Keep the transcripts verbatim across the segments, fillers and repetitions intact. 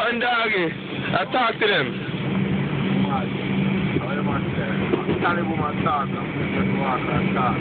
And doggy, I talk to them. Tell woman talk, I'm just walk and talk.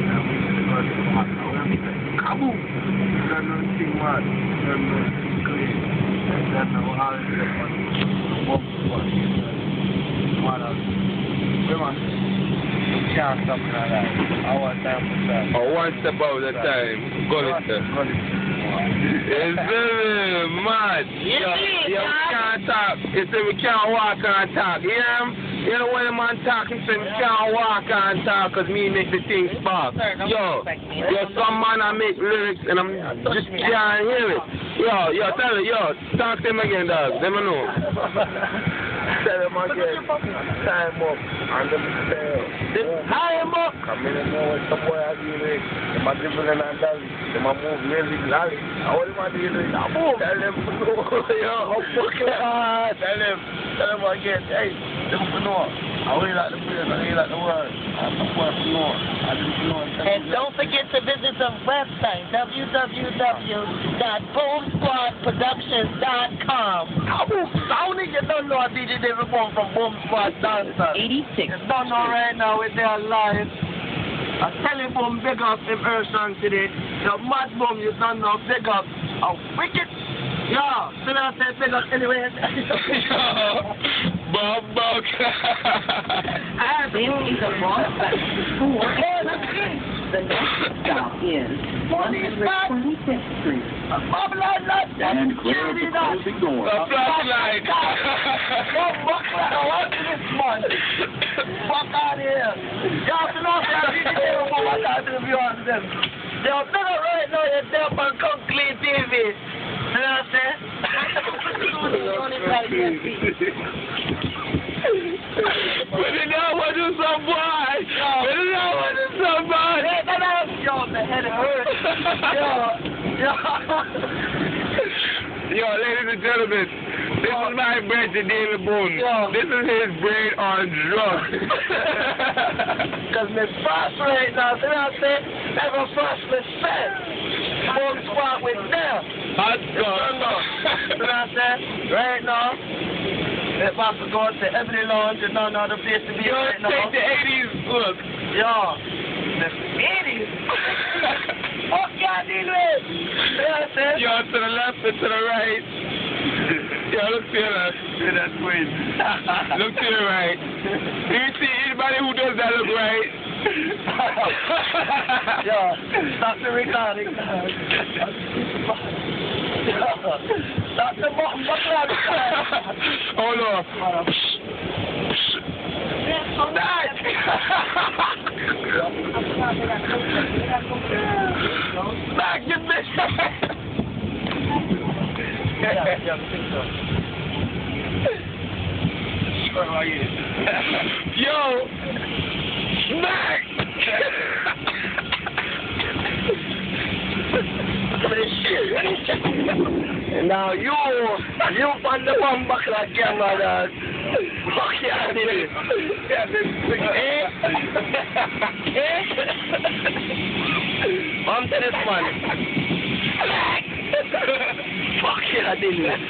Kaboom! You don't know nothing mad, you don't know nothing clean. You don't know how to get money. Bump spot. What else? Women, you can't stop in our life. I want time for that. Oh, one step out at a time. Go listen. It's very mad. Yo, yo, we can't talk. He said we can't walk and talk. You hear him? You know when a man talk, he said we can't walk and talk because me make the thing spark. Yo, yo, some man I make lyrics and I'm just can't hear it. Yo, yo, tell it, yo, talk to him again, dog. Let me know. Tell him again. Time up. And them stay up. Time up. Come in and know what some boy are doing. They are dribbling and dancing. They are move really lally. How them are doing? I move. Tell them, yo, how fucking hard. Tell them, tell them again. Hey, them to know. I really like the place. I really like the world. I'm the one to know. I didn't know. And don't forget to visit the website, w w w dot boom squad productions dot com. How did you don't know D J David Boom from Boom Squad Dancer? eighty-six. You don't know right now with their live. I tell you Boom big up him Ersan today. The mad Boom you don't know big up. A wicked. Yo, so I say big up anyway. Bob Buck. This is a wrong button for the next stop is one twenty-fifth Street. And clear the closing door. A flashlight. What is this man? Fuck out of here. Y'all can not say I didn't hear what I got to be on them. They're better right now, you're there on Come Clean T V. You know what I'm saying? But you know what is some boy? But you know what is some boy? Yo, the head hurts. Yo, yo. Yo, ladies and gentlemen, this is my brain to David Boone. Yo. This is his brain on drugs. Because me fast right now, see what I'm saying? Never fast me fast. Boom Squad with them. Hot You know what I'm saying? Right now, if I could go to Ebony Lounge, you don't know the place to be Yo, right now. take the eighties look. Yo, the eighties. Fuck y'all deal with. You know what I'm saying? Yo, to the left and to the right. Yo, look to your left. Yeah, that's weird. Look to your right. Do you see anybody who does that look right? Yo, stop the recording. Yo, stop the button. What's that? Hold on. Back! Back, you bitch! Yo! Smack! Now you, you find the one back like camera dog. Fuck yeah, did it. Eh? Eh? On to this one. Fuck yeah, did it.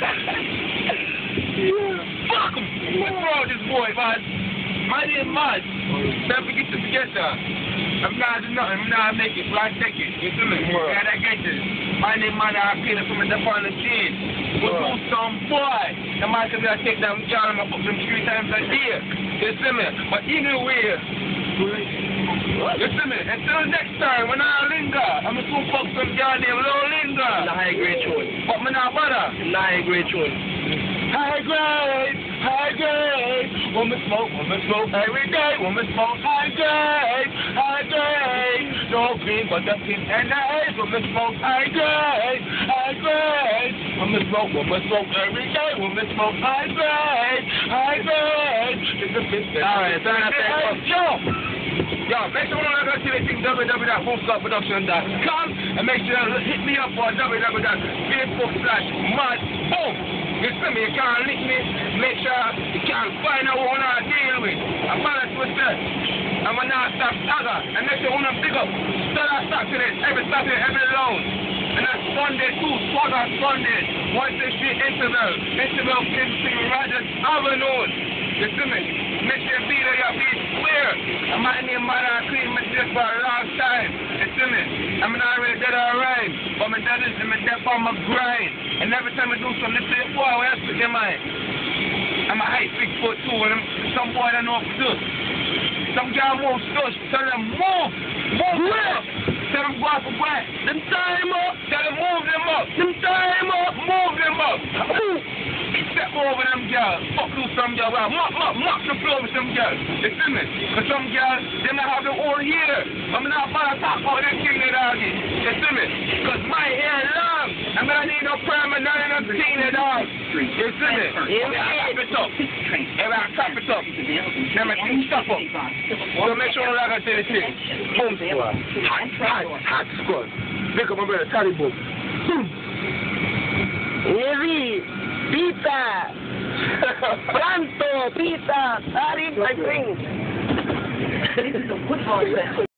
Fuck him! What's wrong with this boy, man? My name mad. Don't forget to forget that. I'm not doing nothing, I'm not making it, so I take it. You feel me? Yeah, I get it. My name man, I clean up from the on the scene. We do some boy. The man could be I take them down and I put them three times a day. You see me? But anyway, you see me? Until next time, when I linger, I'm going to fuck some girl named Low Linger. The high grade tune. But me not bother. The high grade tune. High grade, high grade. When we smoke, when we smoke every day. When we smoke high grade, high grade. No green, but the pink and the haze. When we smoke high grade, high grade. When we smoke, when we smoke every day. When we smoke high grade, high grade. It's the pink and the haze. Alright, so I'm saying, yo. Yo, make sure you go to the thing w w w dot boom squad production dot com and make sure you hit me up on w w w dot facebook slash mad boom. You see me, you can't link me, make sure you can't find out what I deal with. I balance myself. I'm a non-stop saga and make sure you want to pick up. Start that stock today, every Saturday, every lounge. And that's Sunday too, spot on Sunday. one sixty interval. Interval Kingston Rogers Avenue. You see me? Make sure you be there, you be square. And my name Mother Clean, my just for a long time. You see me? I'm not really dead or right. But my dad is in my death on my grind. And every time I do something, they say, boy, where else with your mind? I'm a height six foot two, and some boy don't know what to do. Some girl move stush, tell them move, move up. Tell them go up for breath. Them tie them up, tell them move them up. Them tie them up, move them up. Step over them girls, fuck through some girls, well, mop, mop, mop the floor with some girls. You see me? Because some girls, they not have the whole hair. I'm not about to talk about them king they doggy. You see me? Because my hair long. I'm going to need no permanent, no king they dog. You see me? Yeah, I chop it up. Yeah, I chop it up. Then my thing stop up. So make sure I got to the thing. Boom squad. Hot, hot, hot squad. Pick up my brother, Tally Boom. Boom. Heavy, pizza, pronto, pizza, Tally, my friend. This is a football